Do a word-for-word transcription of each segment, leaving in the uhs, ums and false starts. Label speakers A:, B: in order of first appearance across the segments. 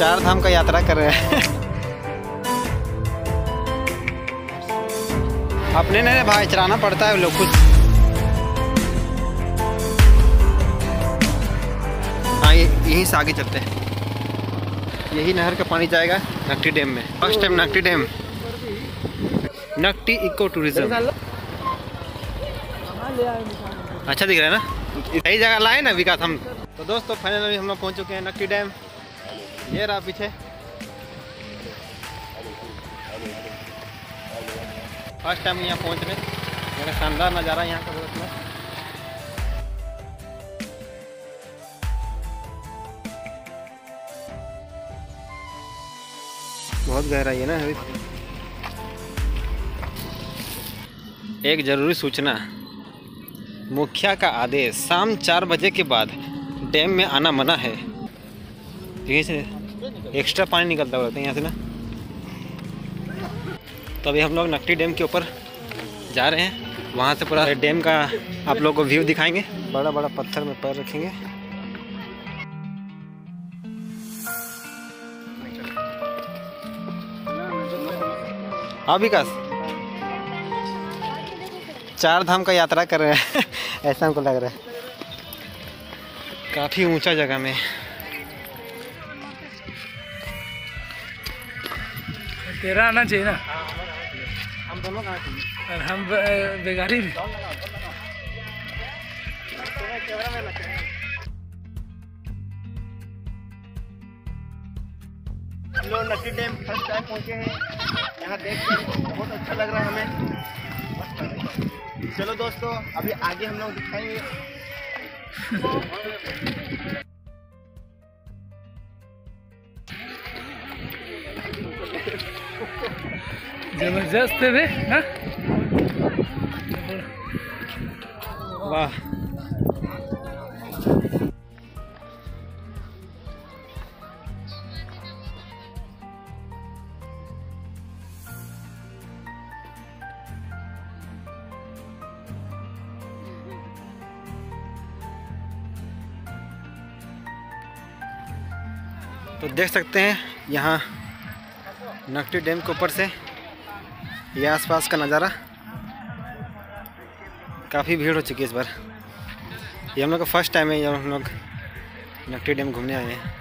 A: चार धाम का यात्रा कर रहे हैं। अपने ने भाई चलाना पड़ता है लोग कुछ। हाँ यहीं से आगे चलते हैं। यही नहर का पानी जाएगा नकटी डैम में। First time Nakti dam, Nakti eco tourism. अच्छा दिख रहा है ना, सही जगह लाए ना विकास हम। तो दोस्तों फाइनली हम लोग पहुँच चुके हैं नकटी डैम। ये रहा पीछे। फर्स्ट टाइम यहाँ पहुँच रहे, मेरा शानदार नज़ारा यहाँ का बहुत है। बहुत गहराई है ना। एक जरूरी सूचना, मुखिया का आदेश, शाम चार बजे के बाद डैम में आना मना है। यहीं से एक्स्ट्रा पानी निकलता हुआ है यहाँ से ना। तो अभी हम लोग नकटी डैम के ऊपर जा रहे हैं। वहाँ से पूरा डैम का आप लोगों को व्यू दिखाएंगे। बड़ा बड़ा पत्थर में पैर रखेंगे। हाँ विकास, चार धाम का यात्रा कर रहे हैं। ऐसा हमको लग रहा है। काफ़ी ऊंचा जगह में।
B: तेरा आना चाहिए ना।
A: हम दोनों कहाँ चाहिए?
B: हम बेगारी भी।
A: हम लोग नकटी डैम फर्स्ट टाइम पहुँचे हैं। यहाँ देख कर बहुत अच्छा लग रहा है हमें। चलो दोस्तों अभी आगे हम लोग दिखाएंगे।
B: जबरदस्त है बे। हाँ?
A: वाह, तो देख सकते हैं यहाँ नकटी डैम के ऊपर से ये आसपास का नज़ारा। काफ़ी भीड़ हो चुकी है इस बार। ये हम लोग का फर्स्ट टाइम है जब हम लोग नकटी डैम घूमने आए हैं।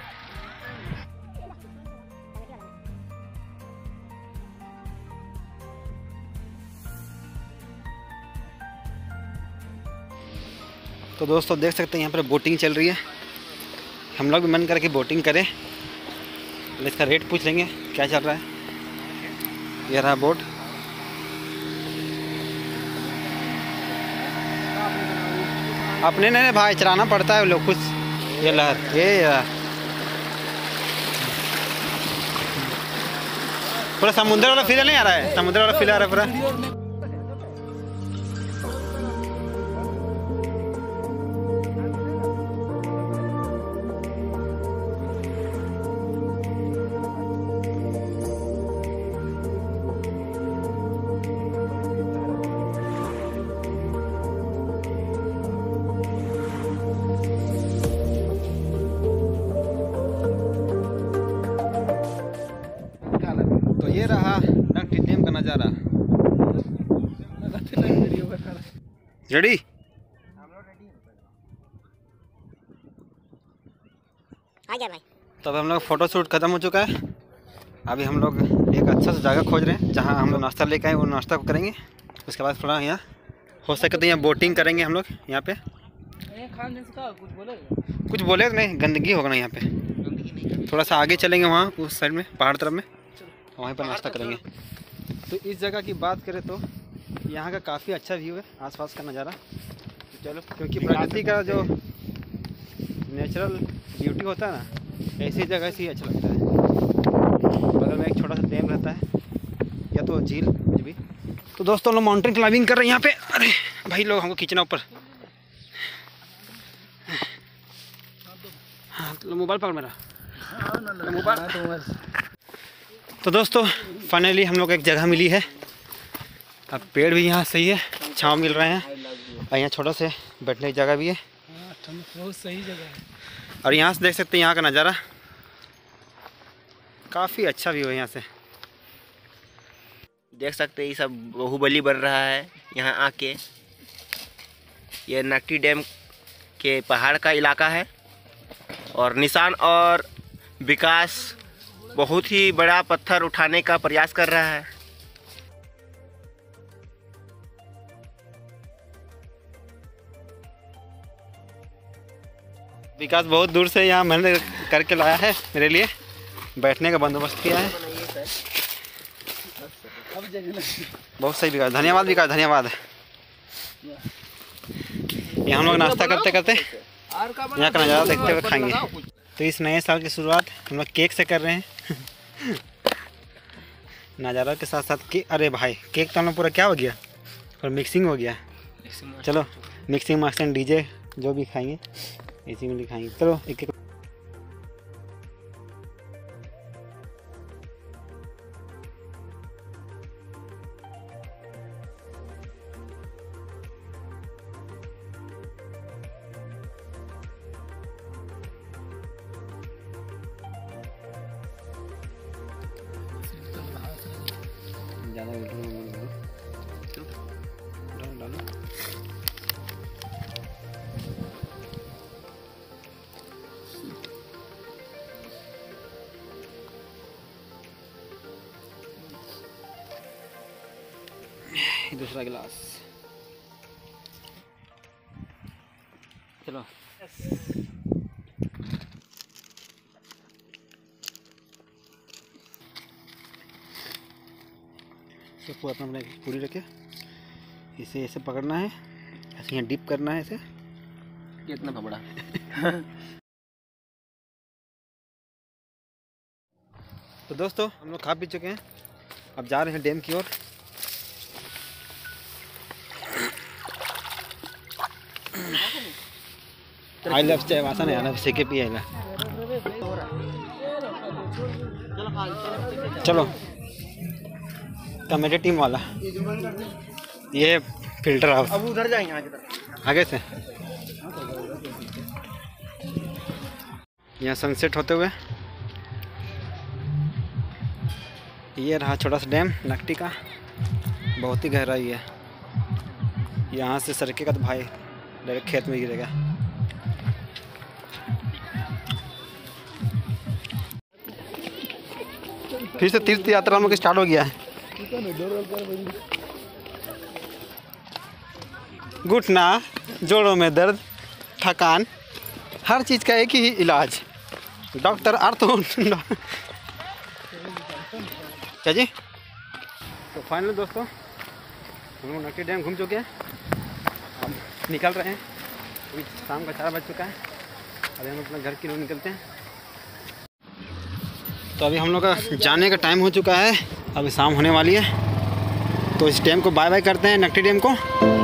A: तो दोस्तों देख सकते हैं यहाँ पर बोटिंग चल रही है। हम लोग भी मन करके बोटिंग करें। इसका रेट पूछ लेंगे क्या चल रहा है। ये रहा बोट। अपने ने भाई चलाना पड़ता है लोग कुछ। ये लहर ये यार पूरा समुद्र वाला फील नहीं आ रहा है। समुद्र वाला फील आ रहा है पूरा। तो ये रहा नकटी डैम का नज़ारा। रेडी?
C: आ गया भाई।
A: तब हम लोग फ़ोटो शूट ख़त्म हो चुका है। अभी हम लोग एक अच्छा सा जगह खोज रहे हैं जहाँ हम लोग नाश्ता लेके आए वो नाश्ता करेंगे। उसके बाद थोड़ा यहाँ हो सके तो यहाँ बोटिंग करेंगे हम लोग। यहाँ पे
B: कुछ बोले
A: कुछ बोले नहीं, गंदगी होगा ना यहाँ पे। थोड़ा सा आगे चलेंगे वहाँ उस साइड में पहाड़ तरफ में, वहीं पर नाश्ता करेंगे। तो इस जगह की बात करें तो यहाँ का काफ़ी अच्छा व्यू है, आसपास का नज़ारा। चलो, क्योंकि प्रकृति का जो नेचुरल ब्यूटी होता है ना, ऐसी जगह से ही अच्छा लगता है। बगल में एक छोटा सा डैम रहता है या तो झील कुछ भी। तो दोस्तों लोग माउंटेन क्लाइंबिंग कर रहे हैं यहाँ पे। अरे भाई लोग हमको खींचना ऊपर। हाँ तो मोबाइल पकड़ मेरा मोबाइल। तो दोस्तों फाइनली हम लोग एक जगह मिली है। अब पेड़ भी यहाँ सही है, छाँव मिल रहे हैं, और यहाँ छोटा से बैठने की जगह भी है।
B: बहुत सही जगह है।
A: और यहाँ से देख सकते हैं यहाँ का नज़ारा। काफ़ी अच्छा व्यू है यहाँ से।
C: देख सकते हैं ये सब बाहुबली बन रहा है यहाँ आके। ये नकटी डैम के पहाड़ का इलाका है और निशान और विकास बहुत ही बड़ा पत्थर उठाने का प्रयास कर रहा है।
A: विकास बहुत दूर से यहाँ मेहनत करके लाया है, मेरे लिए बैठने का बंदोबस्त किया है। बहुत सही विकास, धन्यवाद विकास, धन्यवाद। ये हम लोग नाश्ता करते करते यहाँ का नज़ारा देखते हुए खाएंगे। तो इस नए साल की शुरुआत हम लोग केक से कर रहे हैं। नज़ारा के साथ साथ केक। अरे भाई केक तो हम लोग पूरा क्या हो गया और मिक्सिंग हो गया। चलो मिक्सिंग मास्टर डीजे जो भी खाएंगे इसी में लिखाएंगे। चलो एक एक ज़्यादा डालो डालो। दूसरा गिलास। चलो सबको अपना अपना पूरी रखे। इसे ऐसे पकड़ना है, ऐसे यहाँ डिप करना है इसे।
C: कितना बड़ा
A: तो दोस्तों हम लोग खा पी चुके हैं, अब जा रहे हैं डैम की ओर। आई लव चाय वासन है ना, सेके पी आएगा। चलो मेरी टीम वाला ये फिल्टर हाउस।
C: अब उधर जाएंगे आगे
A: आगे से यहाँ सनसेट होते हुए ये रहा छोटा सा डैम नकटी का। बहुत ही गहराई है, यहाँ से सरकेगा तो भाई डायरेक्ट खेत में गिरेगा। फिर से तीर्थ यात्रा हम लोग स्टार्ट हो गया है। घुटना जोड़ों में दर्द थकान हर चीज़ का एक ही इलाज, डॉक्टर आर्थो। क्या जी? तो फाइनल दोस्तों हम लोग नकटी डैम घूम चुके हैं, अब निकल रहे हैं। अभी शाम का चार बज चुका है, अभी हम अपना घर की ओर निकलते हैं। तो अभी हम लोग का जाने का टाइम हो चुका है, अभी शाम होने वाली है। तो इस डैम को बाय बाय करते हैं, नकटी डैम को।